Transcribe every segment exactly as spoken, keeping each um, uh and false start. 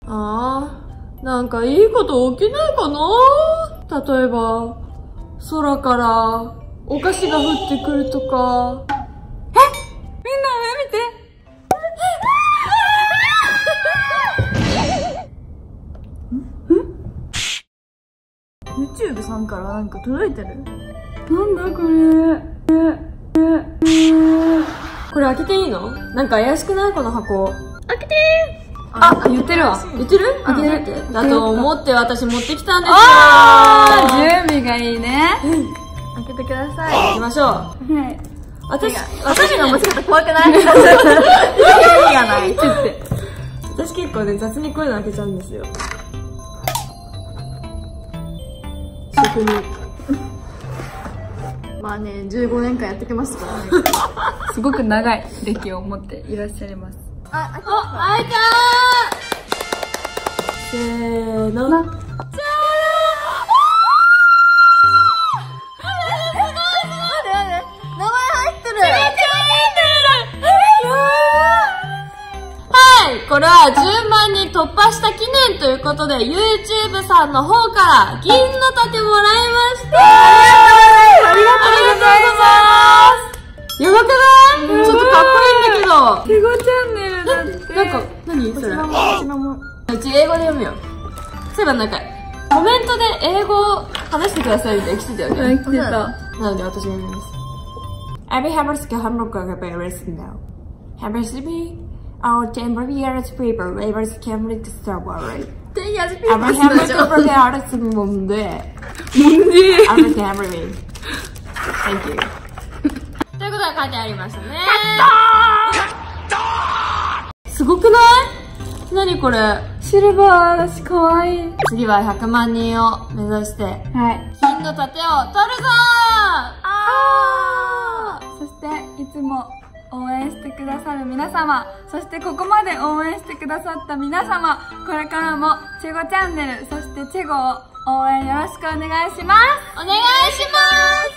ああ、なんかいいこと起きないかな。例えば、空からお菓子が降ってくるとか。え、みんな上見て。 YouTube さんからなんか届いてる？ なんだこれ。これ開けていいの？なんか怪しくない？この箱。 開けてー。あ、言ってるわ。言ってる？開けてるって。だと思って私持ってきたんですよ。 あー、準備がいいね。開けてください。 行きましょう。 はい。 私、 私の持ち方怖くない？意味がないって言って。 私結構ね、雑にこういうの開けちゃうんですよ。職人。 まあね、じゅうごねんかんやってきましたからね。 すごく長い歴を持っていらっしゃいます。 あ、開いた。 開いたー。せーの。じゃーん。これはじゅうまんにん突破した記念ということで YouTube さんの方から銀の盾もらいました。ありがとうございます。やばくない？ちょっとかっこいいんだけど。 ケゴチャンネルだって。 なんか、何それ。 こちらも。 うち英語で読むよ。そういえばなんか、コメントで英語を話してくださいみたいな来てたよね。 来てた。 なので私が読みます。Every hammer's got hammer got a bear now. Hammer's be our temporary people labors can read the strawberry. Every hammer got a bear is Monday. Monday. Every hammer me. Thank you. ということが書いてありましたね。すごくない？何これ？ シルバーだしかわいい。 次はひゃくまんにんを目指して、 はい。 金の盾を取るぞー。 あー。そしていつも応援してくださる皆様、そしてここまで応援してくださった皆様、これからもチェゴチャンネル、そしてチェゴを応援よろしくお願いします。 お願いします。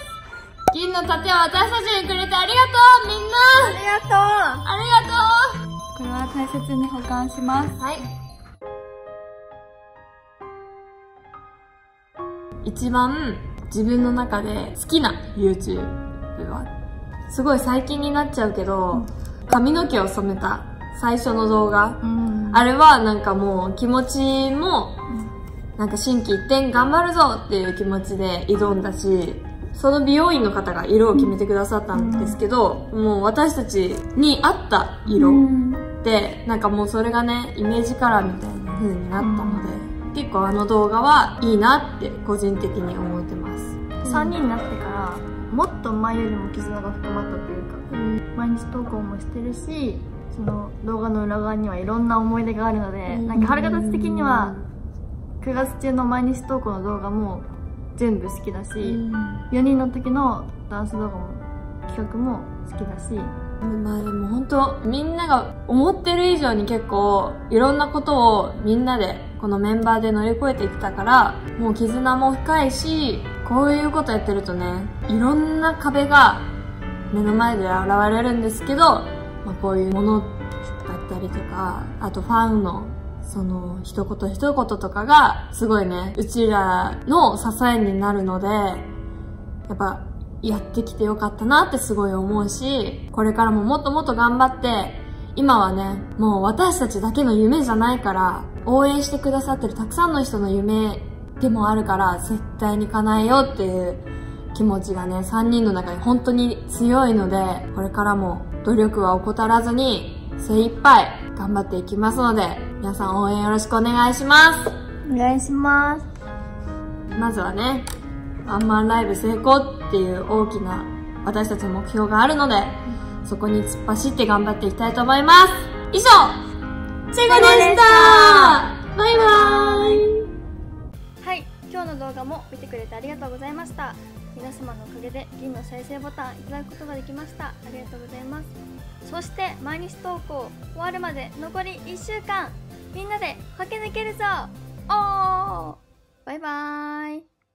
銀の盾を私たちにくれてありがとう、みんな。 ありがとう。 ありがとこれは大切に保管します。 う。はい。一番自分の中で好きな YouTube は、すごい最近になっちゃうけど、髪の毛を染めた最初の動画。 うん、 あれはなんかもう気持ちも、なんか心機一転頑張るぞっていう気持ちで挑んだし、その美容院の方が色を決めてくださったんですけど、もう私たちに合った色で、なんかもうそれがね、イメージカラーみたいな風になったので、結構あの動画はいいなって個人的に思ってます。 さんにんになってからもっと前よりも絆が深まったというか、うん、毎日投稿もしてるし、その動画の裏側にはいろんな思い出があるので、うん、なんか春形的にはくがつ中の毎日投稿の動画も全部好きだし、うん、よにんの時のダンス動画も企画も好きだし、 まあでも本当みんなが思ってる以上に結構いろんなことをみんなでこのメンバーで乗り越えてきたから、もう絆も深いし、こういうことやってるとね、いろんな壁が目の前で現れるんですけど、まあ、こういうものだったりとか、あとファンのその一言一言とかがすごいね、うちらの支えになるので、やっぱやってきてよかったなってすごい思うし、これからももっともっと頑張って、今はね、もう私たちだけの夢じゃないから、応援してくださってるたくさんの人の夢でもあるから、絶対に叶えようっていう気持ちがね、さんにんの中に本当に強いので、これからも努力は怠らずに精一杯頑張っていきますので、皆さん応援よろしくお願いします。 お願いします。 まずはね、ワンマンライブ成功っていう大きな私たちの目標があるので、そこに突っ走って頑張っていきたいと思います。以上、チェゴでした。バイバーイ。 はい、今日の動画も見てくれてありがとうございました。皆様のおかげで銀の再生ボタンいただくことができました。ありがとうございます。そして毎日投稿終わるまで残りいっしゅうかん、みんなで駆け抜けるぞ。おー、バイバーイ。